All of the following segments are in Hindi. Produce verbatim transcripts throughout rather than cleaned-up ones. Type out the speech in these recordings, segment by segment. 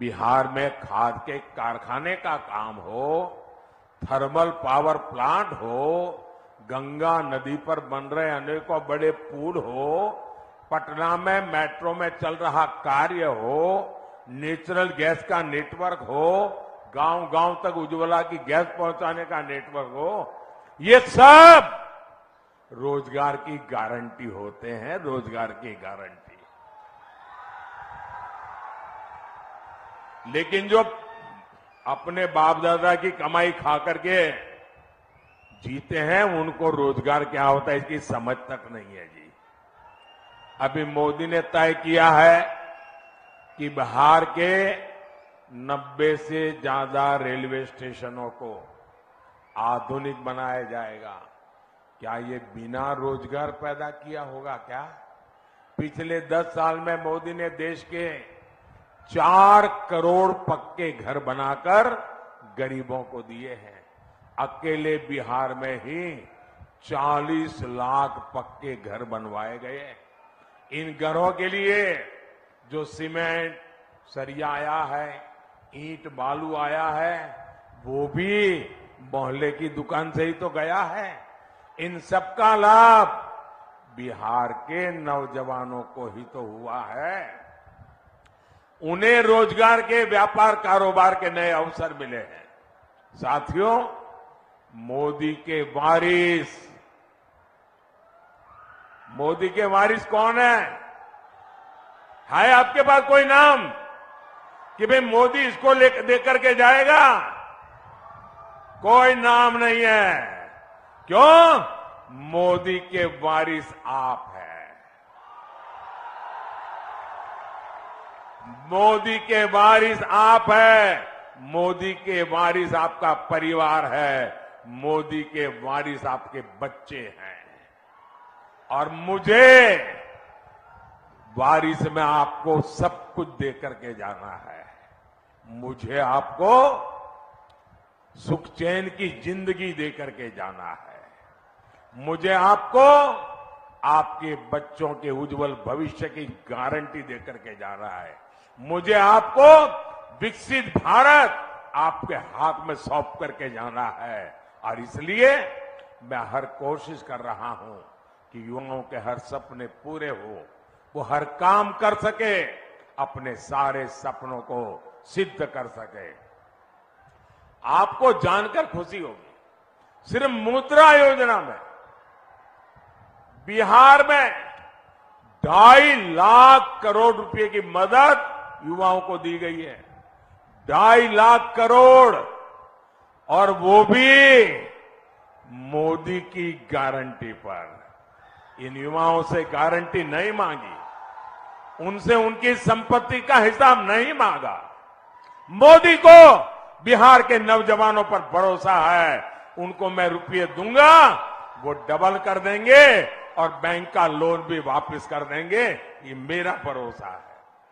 बिहार में खाद के कारखाने का काम हो, थर्मल पावर प्लांट हो, गंगा नदी पर बन रहे अनेकों बड़े पुल हो, पटना में मेट्रो में चल रहा कार्य हो, नेचुरल गैस का नेटवर्क हो, गांव गांव तक उज्ज्वला की गैस पहुंचाने का नेटवर्क हो, ये सब रोजगार की गारंटी होते हैं, रोजगार की गारंटी। लेकिन जो अपने बाप दादा की कमाई खा करके जीते हैं, उनको रोजगार क्या होता है इसकी समझ तक नहीं है जी। अभी मोदी ने तय किया है कि बिहार के नब्बे से ज्यादा रेलवे स्टेशनों को आधुनिक बनाया जाएगा। क्या ये बिना रोजगार पैदा किया होगा क्या? पिछले दस साल में मोदी ने देश के चार करोड़ पक्के घर बनाकर गरीबों को दिए हैं। अकेले बिहार में ही चालीस लाख पक्के घर बनवाए गए। इन घरों के लिए जो सीमेंट सरिया आया है, ईंट बालू आया है, वो भी मोहल्ले की दुकान से ही तो गया है। इन सबका लाभ बिहार के नौजवानों को ही तो हुआ है। उन्हें रोजगार के, व्यापार कारोबार के नए अवसर मिले हैं। साथियों, मोदी के वारिस मोदी के वारिस कौन है? है आपके पास कोई नाम कि भाई मोदी इसको ले देकर के जाएगा? कोई नाम नहीं है। क्यों? मोदी के वारिस आप हैं। मोदी के वारिस आप हैं। मोदी के वारिस आपका परिवार है। मोदी के वारिस आपके बच्चे हैं। और मुझे वारिस में आपको सब कुछ दे करके जाना है। मुझे आपको सुख चैन की जिंदगी दे करके जाना है। मुझे आपको आपके बच्चों के उज्जवल भविष्य की गारंटी दे करके जाना है। मुझे आपको विकसित भारत आपके हाथ में सौंप करके जाना है। और इसलिए मैं हर कोशिश कर रहा हूं कि युवाओं के हर सपने पूरे हो, वो हर काम कर सके, अपने सारे सपनों को सिद्ध कर सके। आपको जानकर खुशी होगी, सिर्फ मुद्रा योजना में बिहार में ढाई लाख करोड़ रुपए की मदद युवाओं को दी गई है। ढाई लाख करोड़, और वो भी मोदी की गारंटी पर। इन युवाओं से गारंटी नहीं मांगी, उनसे उनकी संपत्ति का हिसाब नहीं मांगा। मोदी को बिहार के नौजवानों पर भरोसा है। उनको मैं रुपये दूंगा, वो डबल कर देंगे और बैंक का लोन भी वापस कर देंगे। ये मेरा भरोसा है।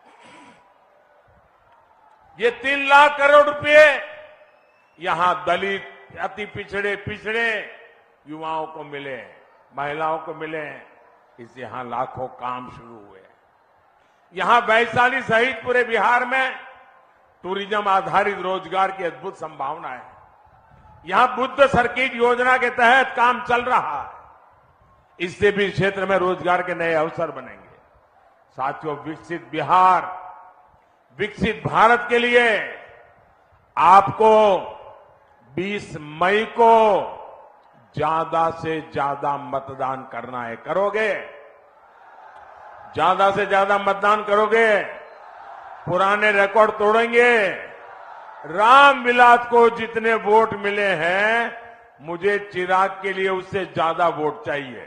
ये तीन लाख करोड़ रुपए यहां दलित, अति पिछड़े पिछड़े युवाओं को मिले, महिलाओं को मिले। इससे यहां लाखों काम शुरू हुए। यहां वैशाली सहित पूरे बिहार में टूरिज्म आधारित रोजगार की अद्भुत संभावना है। यहां बुद्ध सर्किट योजना के तहत काम चल रहा है। इससे भी क्षेत्र में रोजगार के नए अवसर बनेंगे। साथियों, विकसित बिहार, विकसित भारत के लिए आपको बीस मई को ज्यादा से ज्यादा मतदान करना है। करोगे? ज्यादा से ज्यादा मतदान करोगे? पुराने रिकॉर्ड तोड़ेंगे? रामविलास को जितने वोट मिले हैं, मुझे चिराग के लिए उससे ज्यादा वोट चाहिए।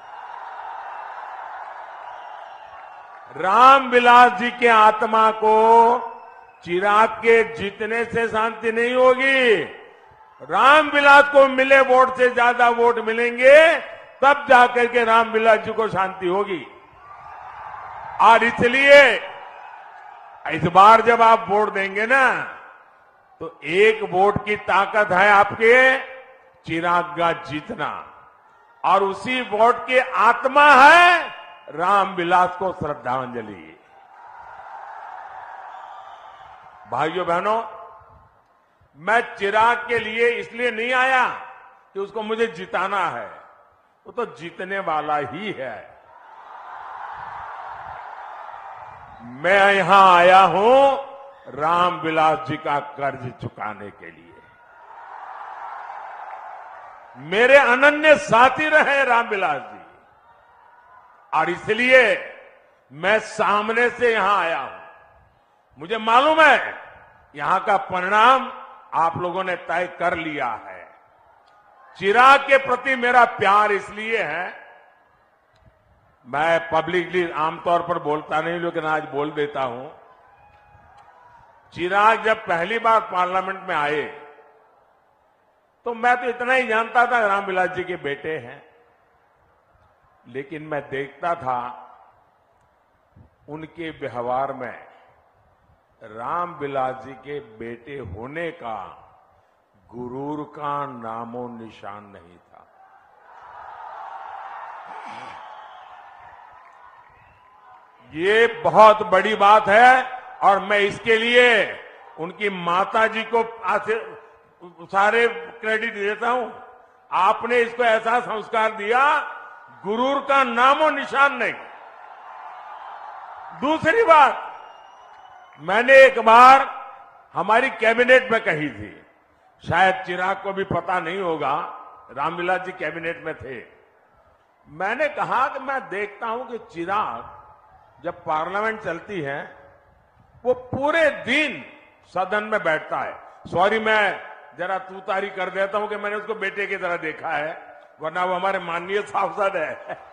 रामविलास जी के आत्मा को चिराग के जीतने से शांति नहीं होगी। रामविलास को मिले वोट से ज्यादा वोट मिलेंगे, तब जाकर के रामविलास जी को शांति होगी। और इसलिए इस बार जब आप वोट देंगे ना, तो एक वोट की ताकत है आपके चिराग का जीतना, और उसी वोट की आत्मा है रामविलास को श्रद्धांजलि। भाइयों बहनों, मैं चिराग के लिए इसलिए नहीं आया कि उसको मुझे जिताना है, वो तो जीतने वाला ही है। मैं यहां आया हूं रामविलास जी का कर्ज चुकाने के लिए। मेरे अनन्य साथी रहे रामविलास जी, और इसलिए मैं सामने से यहां आया हूं। मुझे मालूम है यहां का परिणाम आप लोगों ने तय कर लिया है। चिराग के प्रति मेरा प्यार इसलिए है, मैं पब्लिकली आमतौर पर बोलता नहीं, लेकिन आज बोल देता हूं। चिराग जब पहली बार पार्लियामेंट में आए तो मैं तो इतना ही जानता था रामविलास जी के बेटे हैं, लेकिन मैं देखता था उनके व्यवहार में रामविलास जी के बेटे होने का गुरूर का नामो निशान नहीं था। ये बहुत बड़ी बात है, और मैं इसके लिए उनकी माता जी को सारे क्रेडिट देता हूं। आपने इसको ऐसा संस्कार दिया, गुरूर का नामो निशान नहीं। दूसरी बात, मैंने एक बार हमारी कैबिनेट में कही थी, शायद चिराग को भी पता नहीं होगा, रामविलास जी कैबिनेट में थे। मैंने कहा कि मैं देखता हूं कि चिराग जब पार्लियामेंट चलती है वो पूरे दिन सदन में बैठता है। सॉरी, मैं जरा तूतारी कर देता हूं कि मैंने उसको बेटे की तरह देखा है, वरना वो हमारे माननीय सांसद है।